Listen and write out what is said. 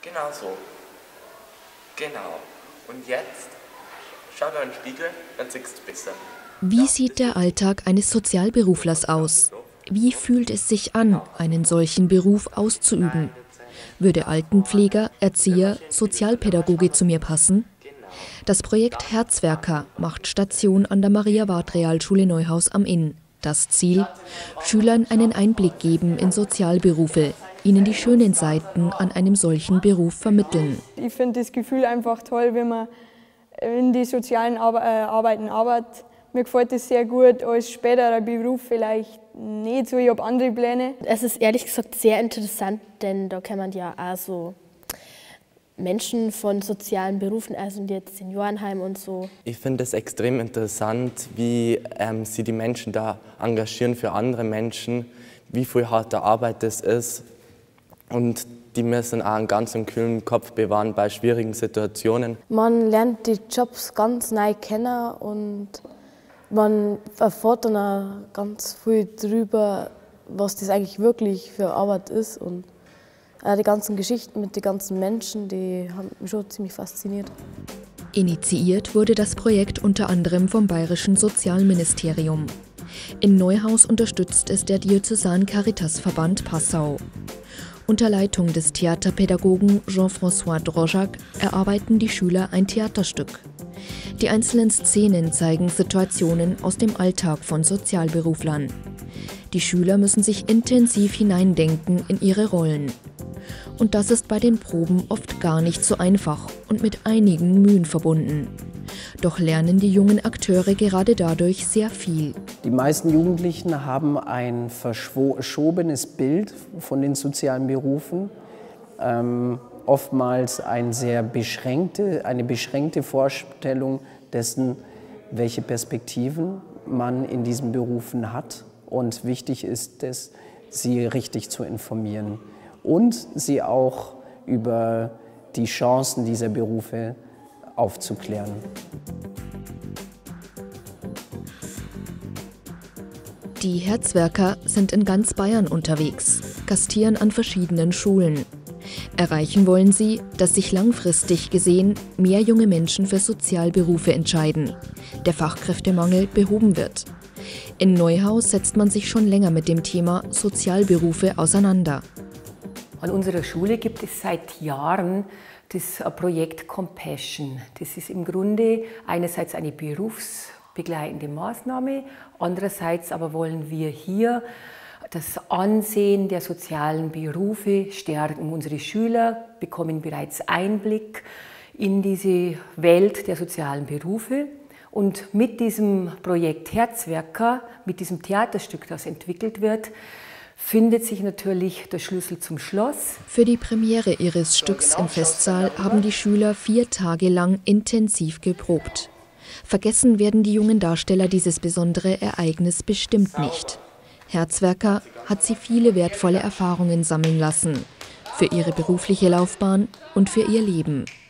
Genau so. Genau. Und jetzt, schau da in den Spiegel, dann siehst du besser. Wie sieht der Alltag eines Sozialberuflers aus? Wie fühlt es sich an, einen solchen Beruf auszuüben? Würde Altenpfleger, Erzieher, Sozialpädagoge zu mir passen? Das Projekt Herzwerker macht Station an der Maria-Ward-Realschule Neuhaus am Inn. Das Ziel: Schülern einen Einblick geben in Sozialberufe, ihnen die schönen Seiten an einem solchen Beruf vermitteln. Ich finde das Gefühl einfach toll, wenn man in die sozialen Arbeiten arbeitet. Mir gefällt das sehr gut, als späterer Beruf vielleicht nicht so, ich habe andere Pläne. Es ist ehrlich gesagt sehr interessant, denn da kann man ja auch so Menschen von sozialen Berufen, also jetzt Seniorenheim und so. Ich finde es extrem interessant, wie sie die Menschen da engagieren für andere Menschen, wie viel harte Arbeit das ist. Und die müssen auch einen ganz kühlen Kopf bewahren bei schwierigen Situationen. Man lernt die Jobs ganz neu kennen und man erfährt dann auch ganz viel darüber, was das eigentlich wirklich für Arbeit ist. Und die ganzen Geschichten mit den ganzen Menschen, die haben mich schon ziemlich fasziniert. Initiiert wurde das Projekt unter anderem vom Bayerischen Sozialministerium. In Neuhaus unterstützt es der Diözesan-Caritas-Verband Passau. Unter Leitung des Theaterpädagogen Jean-François Drojac erarbeiten die Schüler ein Theaterstück. Die einzelnen Szenen zeigen Situationen aus dem Alltag von Sozialberuflern. Die Schüler müssen sich intensiv hineindenken in ihre Rollen. Und das ist bei den Proben oft gar nicht so einfach und mit einigen Mühen verbunden. Doch lernen die jungen Akteure gerade dadurch sehr viel. Die meisten Jugendlichen haben ein verschobenes Bild von den sozialen Berufen, oftmals eine beschränkte Vorstellung dessen, welche Perspektiven man in diesen Berufen hat. Und wichtig ist es, sie richtig zu informieren und sie auch über die Chancen dieser Berufe aufzuklären. Die Herzwerker sind in ganz Bayern unterwegs, gastieren an verschiedenen Schulen. Erreichen wollen sie, dass sich langfristig gesehen mehr junge Menschen für Sozialberufe entscheiden, der Fachkräftemangel behoben wird. In Neuhaus setzt man sich schon länger mit dem Thema Sozialberufe auseinander. An unserer Schule gibt es seit Jahren das Projekt Compassion. Das ist im Grunde einerseits eine berufsbegleitende Maßnahme, andererseits aber wollen wir hier das Ansehen der sozialen Berufe stärken. Unsere Schüler bekommen bereits Einblick in diese Welt der sozialen Berufe. Und mit diesem Projekt Herzwerker, mit diesem Theaterstück, das entwickelt wird, findet sich natürlich der Schlüssel zum Schloss. Für die Premiere ihres Stücks im Festsaal haben die Schüler 4 Tage lang intensiv geprobt. Vergessen werden die jungen Darsteller dieses besondere Ereignis bestimmt nicht. Herzwerker hat sie viele wertvolle Erfahrungen sammeln lassen. Für ihre berufliche Laufbahn und für ihr Leben.